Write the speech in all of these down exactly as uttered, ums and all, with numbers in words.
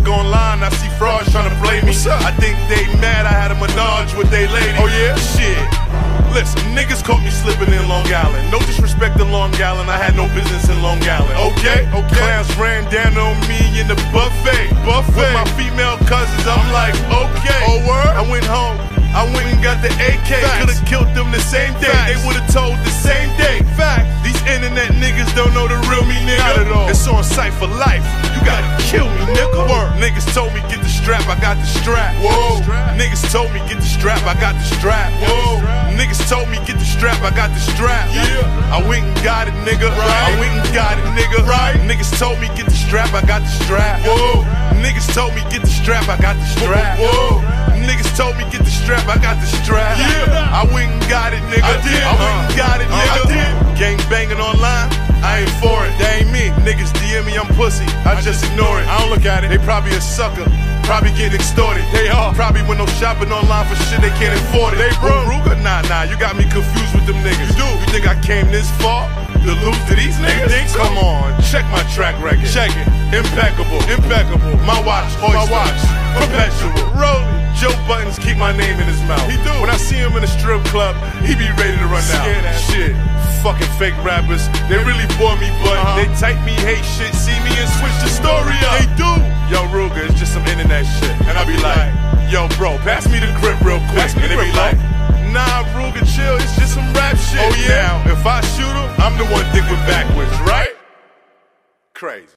look online, I see frauds trying to play me. I think they mad I had a menage with they lady. Oh yeah? Shit. Listen, niggas caught me slipping in Long Island. No disrespect to Long Island, I had no business in Long Island. Okay? Okay. Clowns ran down on me in the buffet. Buffet. With my female cousins, I'm like, okay. Oh, word? I went home. I went and got the A K. Could've killed them the same day. Facts. They would've told the same day. Fact. These internet niggas don't know the real me, nigga. Not at all. It's on sight for life. You gotta kill me, nigga. Word. Niggas told me get the strap, I got the strap. Whoa. Niggas told me get the strap, I got the strap. Whoa. Niggas told me get the strap, I got the strap. Yeah. I went and got it, nigga. Right. I went and got it, nigga. Right. Niggas told me get the strap, I got the strap. Whoa. Niggas told me get the strap, I got the strap. Whoa. Niggas told me get the strap, I got the strap. Yeah. I went and got it, nigga. I did. I went and got it, nigga. Uh, I did. Gang banging online, I ain't for it. That ain't me. Niggas D M me, I'm pussy. I just ignore it. I don't look at it. They probably a sucker. Probably getting extorted. They are. Probably with no shopping online for shit they can't afford it. They broke. Ruger? Nah, nah. You got me confused with them niggas. You do. You think I came this far to lose to these niggas? So? Come on. Check my track record. Check it. Impeccable. Impeccable. My watch. Oyster. My watch. Perpetual. Rolling. Joe Buttons keep my name in his mouth. He do. When I see him in a strip club, he be ready to run out. Shit. Fucking fake rappers. They really bore me, but uh-huh. They type me hate shit, see me and switch the story up. They do. Yo, Ruger, it's just some internet shit. And I be like, yo, bro, pass me the grip real quick. And they be like, nah, Ruger, chill, it's just some rap shit. Oh yeah? Now, if I shoot him, I'm the one thinking backwards, right? Crazy.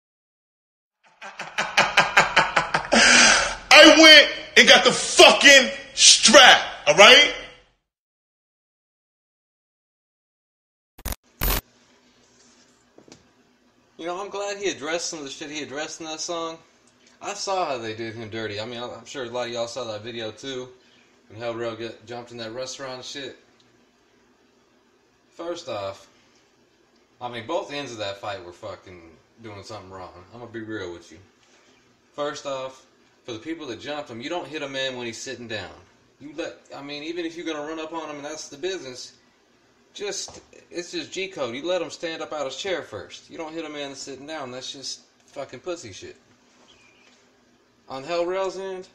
I went and got the fucking strap, alright? You know, I'm glad he addressed some of the shit he addressed in that song. I saw how they did him dirty. I mean, I'm sure a lot of y'all saw that video too. When Hell Rell get jumped in that restaurant and shit. First off, I mean, both ends of that fight were fucking doing something wrong. I'm gonna be real with you. First off, for the people that jumped him, you don't hit a man when he's sitting down. You let, I mean, even if you're gonna run up on him and that's the business, just, it's just G code. You let him stand up out of his chair first. You don't hit a man that's sitting down. That's just fucking pussy shit. On Hell Rell's end,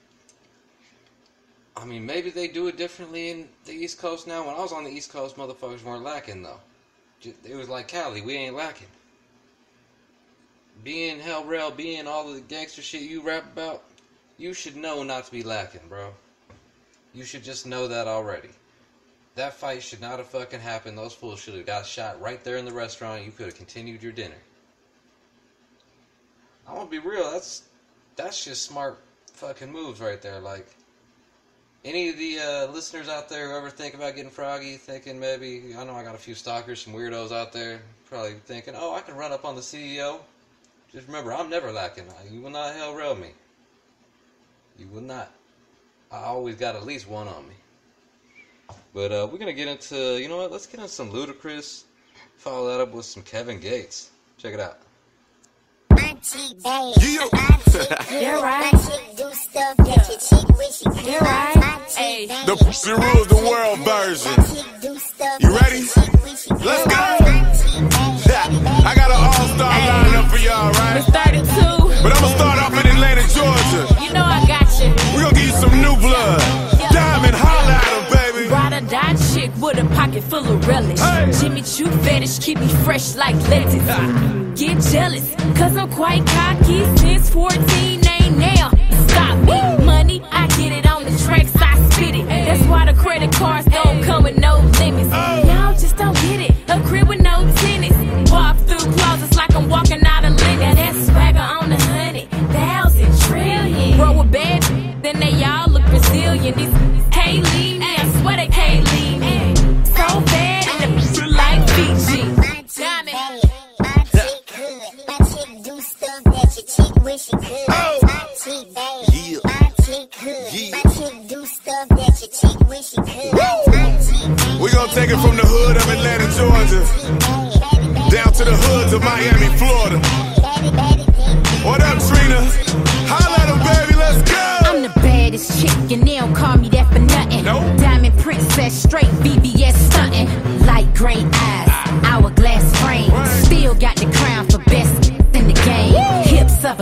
I mean, maybe they do it differently in the East Coast now. When I was on the East Coast, motherfuckers weren't lacking, though. It was like Cali, we ain't lacking. Being Hell Rell, being all the gangster shit you rap about, you should know not to be lacking, bro. You should just know that already. That fight should not have fucking happened. Those fools should have got shot right there in the restaurant. You could have continued your dinner. I want to be real. That's that's just smart fucking moves right there. Like, any of the uh, listeners out there who ever think about getting froggy, thinking maybe, I know I got a few stalkers, some weirdos out there, probably thinking, oh, I can run up on the C E O. Just remember, I'm never lacking. You will not Hell Rell me. You will not. I always got at least one on me. But uh, we're going to get into, you know what, let's get into some Ludacris. Follow that up with some Kevin Gates. Check it out. Yeah. You're right. You're right. Hey. The pussy rules the world version. You ready? Let's go. I got an all-star hey. lineup for y'all, right? It's thirty-two. But I'm going to start off in Atlanta, Georgia. You know I got you. We're going to give you some new blood. Diamond, holla at him, baby. Ride or die chick with a pocket full of relish. Hey. Jimmy Choo fetish, keep me fresh like lettuce. Ah. Get jealous, cause I'm quite cocky. Since fourteen, ain't now. Stop me. Money, I get it on the tracks, I spit it. That's why the credit cards don't come with no limits. Y'all just don't get it. A crib with no tennis. Walk through closets like I'm walking out of Lincoln. That's swagger on the hundred thousand trillion. Bro, a bad, then they all look Brazilian. These can't leave me. I swear they can't leave me. So bad, and the like Fiji. Diamond. Wish she could. Oh. My chick bad. Yeah. My chick could. Yeah. My chick do stuff that your chick wish she could. Woo. We're gonna take it from the hood of Atlanta, Georgia, down to the hoods of Miami, Florida. What up, Trina? Holla at 'em, baby, let's go. I'm the baddest chick, and they don't call me that for nothing. Nope. Diamond princess, straight V V S stunting. Light gray eyes, hourglass frame. Right. Still got the crown for best in the game. Woo. Hips of a god.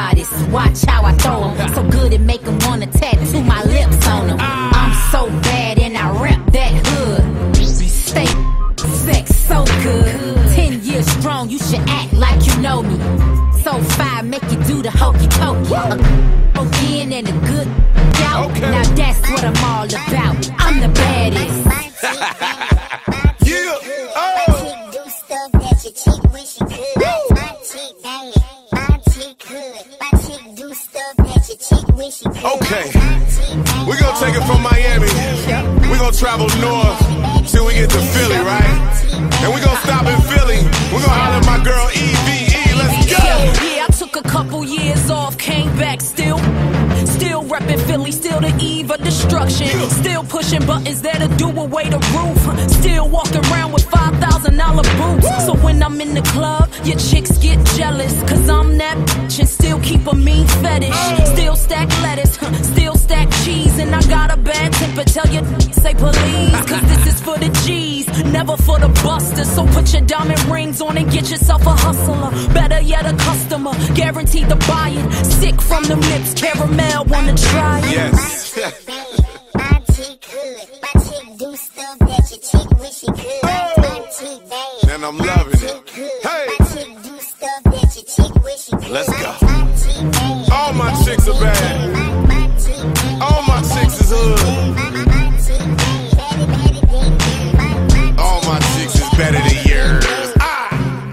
artist. Watch how I throw 'em. So good it make 'em wanna tattoo my lips on 'em. I'm so bad and I rep that hood. Stay sex so good. Ten years strong, you should act like you know me. So fire, make you do the hokey pokey. Again and a good doubt. Okay. Now that's what I'm all about. I'm the baddest. Yeah, oh. Do stuff that your chick wish she could. My chick bang it, my chick could. My chick do stuff that your chick wish she could. Okay, we're gonna take it from Miami. We're gonna travel north till we get to Philly, right? And we're gonna stop in Philly. We're gonna holler at my girl E V E. Let's go! Yeah, I took a couple years off, came back still. Still reppin' Philly, still the eve of destruction. Still pushing buttons that'll do away the roof. Still walking around with five thousand dollar boots. So when I'm in the club, your chicks get jealous. Cause I'm that bitch and still keep a mean fetish. Still stack lettuce, still stack cheese. And I got a bad temper, tell you, say please. Cause this is for the G's, never for the busters. So put your diamond rings on and get yourself a hustler. Better yet, a customer, guaranteed to buy it. Sick from them lips, caramel, wanna try it? Yes. My chick could. My chick do stuff that your chick wish she could. My chick bang. And I'm loving it. Hey, My chick do stuff that your chick wish she could. let's go. My chick bang. All my chicks are bad. My chick bang. All my chicks is hood. My chick bang. Better, better than you. All my chicks is better than yours. Ah!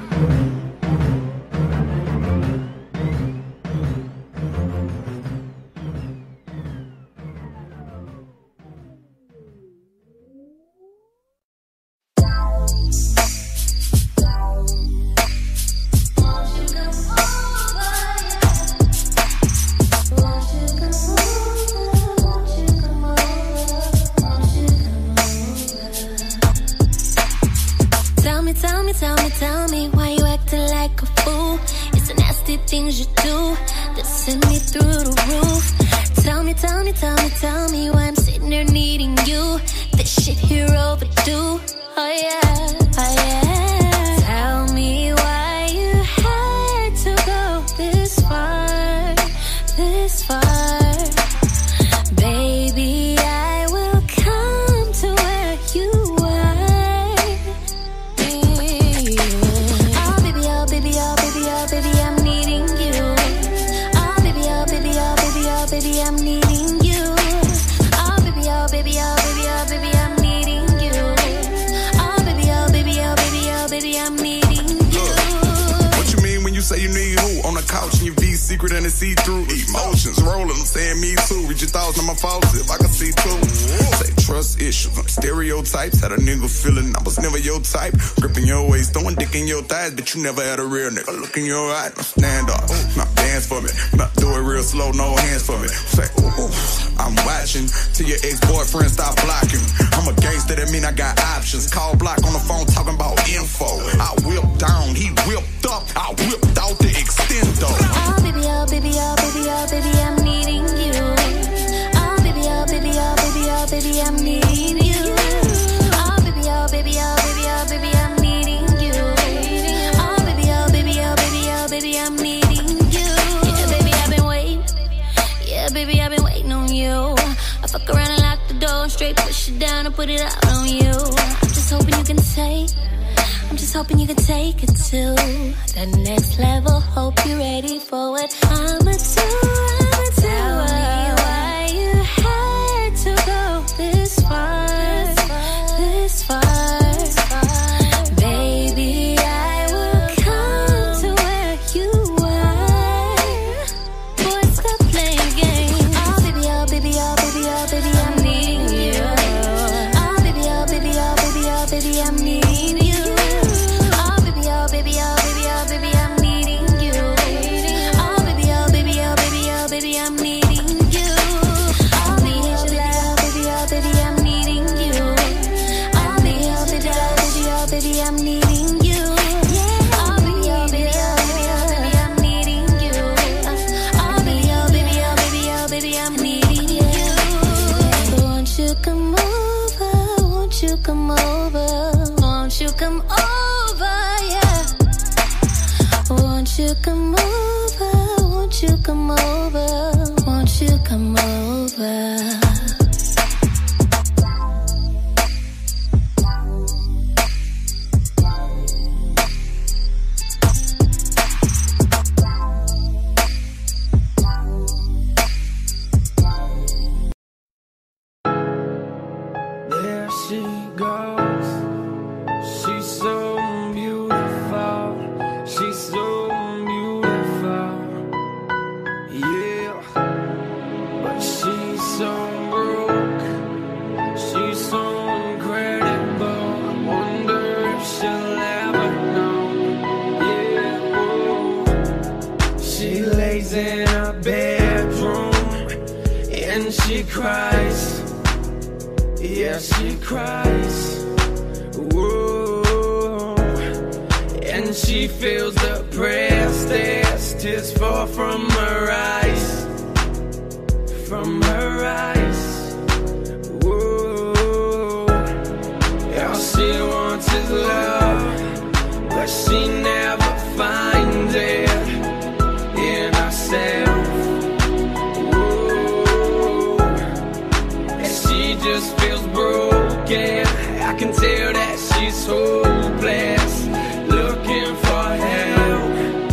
Tell me, tell me, tell me, tell me why you acting like a fool. It's the nasty things you do that send me through the roof. Tell me, tell me, tell me, tell me why I'm sitting there needing you. This shit here overdue. Oh yeah, oh yeah. Tell me why you had to go this far, this far. Baby, I will come to where you are. Oh baby, oh baby, oh baby, oh baby, I'm needing you. Oh baby, oh baby, oh baby, oh baby, I'm needing you. Oh baby, oh baby, oh baby, oh baby, I'm needing you. Oh baby, oh baby, oh baby, oh baby, I'm needing you. What you mean when you say you need who? On the couch and your V secret and it's see-through. Emotions rolling, I'm saying me too. Read your thoughts, not my faults if I can see too. Say trust issues, stereotypes. Had a nigga feeling I was never your type. Gripping your waist, throwing dick in your thighs, but you never had a real nigga. Look in your eye, now stand up, now dance for me. Now do it real slow, no hands for me. Say, ooh, I'm watching till your ex-boyfriend stop blocking. I'm a gangster, that mean I got options. Call block on the phone talking about info. I whipped down, he whipped up, I whipped out the extendo. Oh baby, oh baby, oh baby, oh baby, I'm needing you. Oh baby, oh baby, oh baby, oh baby, I'm needing you. Oh baby, oh baby, oh baby, oh baby, I'm needing you. Oh baby, oh baby, oh baby, oh baby, I'm needing you. Yeah, baby, I've been waiting. Yeah, baby, I've been waiting on you. I fuck around and lock the door and straight push it down and put it out on you. I'm just hoping you can take. I'm just hoping you can take it to the next level. Hope you're ready for what I'ma do. I'ma do. Tell me why you had to go this far, this far. Baby, I will come to where you are. Boy, stop playing games. Oh baby, oh baby, oh baby, oh baby, I'm needing you. Oh baby, oh baby, oh baby, oh baby, I'm needing you. Oh baby, oh baby, oh baby, oh baby, I'm needing you. Oh baby, oh baby, come over. There she goes. She's so beautiful. She's so beautiful. Yeah. But she's so broke. She's so incredible. I wonder if she'll ever know. Yeah. Oh. She lays in her bedroom and she cries. Yeah, she cries. Whoa. And she feels depressed as tears fall from her eyes. From her eyes. Whoa. All she wants is love, but she never finds it in herself. Whoa. And she just feels broken. I can tell that she's hopeless, looking for help.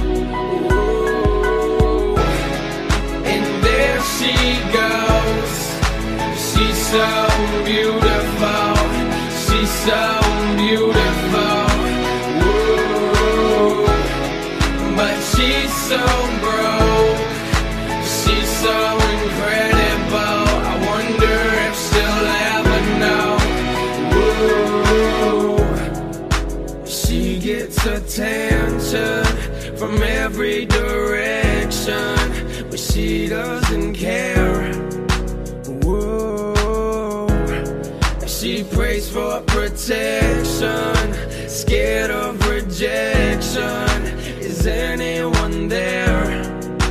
Whoa. And there she goes. She's so beautiful. She's so beautiful. Whoa. But she's so broke. She's so incredible. I wonder if she'll ever know. Whoa. She gets attention from every direction, but she doesn't care. Whoa. She prays for protection, scared of rejection. Is anyone there?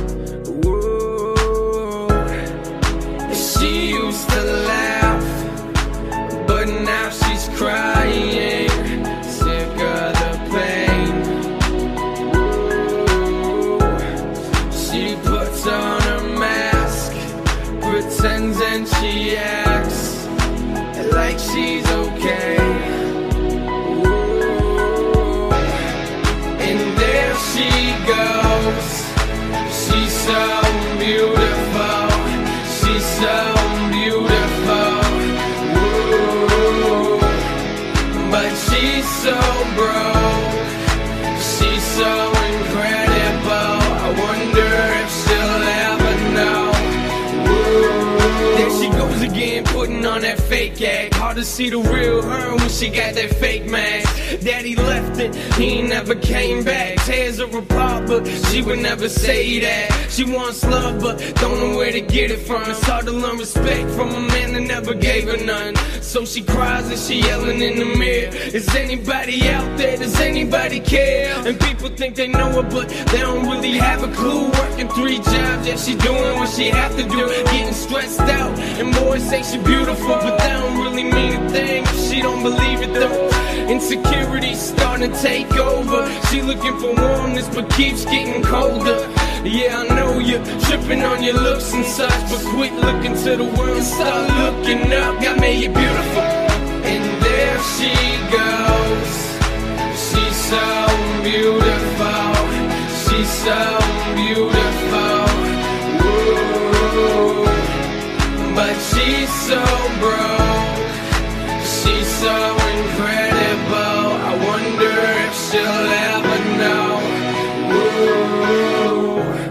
Whoa. She used to laugh, but now she's crying, sick of the pain. Whoa. She puts on her mask, pretends and she acts like she's okay. Whoa. And there she goes. She's so beautiful. She's so beautiful. Whoa. But she's so broke. She's so incredible. I wonder if she'll ever know. Whoa. There she goes again, putting on that fake act. Hard to see the real her when she got that fake mask. Daddy left it, he ain't never came back. Tears her apart, but she would never say that. She wants love, but don't know where to get it from. It's hard to learn respect from a man that never gave her none. So she cries and she yelling in the mirror. Is anybody out there? Does anybody care? And people think they know her, but they don't really have a clue. Working three jobs, yeah, she doing what she have to do. Getting stressed out, and boys say she beautiful, but they don't really mean a thing if she don't believe it though. Insecurity's starting to take over. She looking for warmness, but keeps getting colder. Yeah, I know you're tripping on your looks and such, but quit looking to the world and start looking up. God made you beautiful. And there she goes. She's so beautiful. She's so beautiful. Whoa. But she's so broke. She's so incredible. I wonder if she'll ever know. Whoa.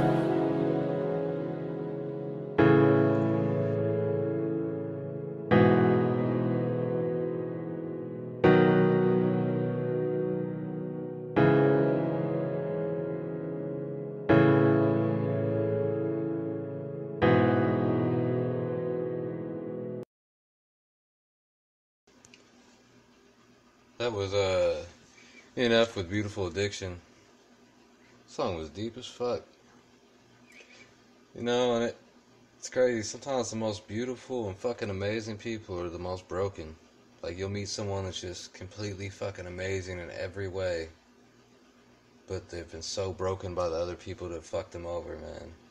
That was uh, N F with Beautiful Addiction. The song was deep as fuck. You know, and it, it's crazy. Sometimes the most beautiful and fucking amazing people are the most broken. Like, you'll meet someone that's just completely fucking amazing in every way, but they've been so broken by the other people that fucked them over, man.